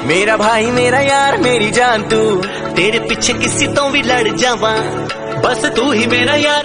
मेरा भाई मेरा यार मेरी जान तू, तेरे पीछे किसी तो भी लड़ जावा, बस तू ही मेरा यार।